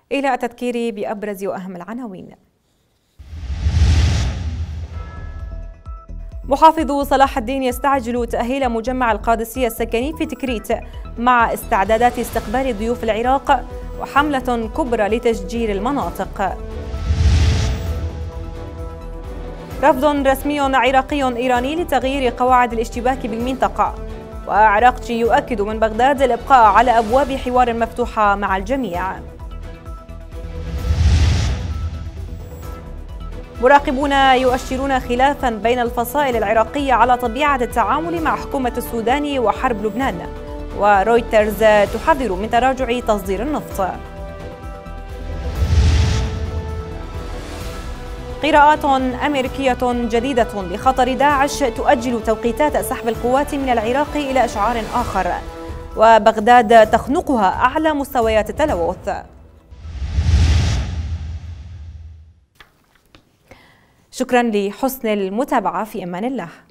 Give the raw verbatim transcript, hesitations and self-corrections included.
إلى التذكير بأبرز وأهم العناوين. محافظ صلاح الدين يستعجل تأهيل مجمع القادسية السكني في تكريت مع استعدادات استقبال ضيوف العراق وحملة كبرى لتشجير المناطق. رفض رسمي عراقي إيراني لتغيير قواعد الاشتباك بالمنطقة، وعراقجي يؤكد من بغداد الإبقاء على أبواب حوار مفتوحة مع الجميع. مراقبون يؤشرون خلافا بين الفصائل العراقية على طبيعة التعامل مع حكومة السودان وحرب لبنان، ورويترز تحذر من تراجع تصدير النفط. قراءات أمريكية جديدة لخطر داعش تؤجل توقيتات سحب القوات من العراق إلى إشعار آخر، وبغداد تخنقها أعلى مستويات التلوث. شكرا لحسن المتابعة، في أمان الله.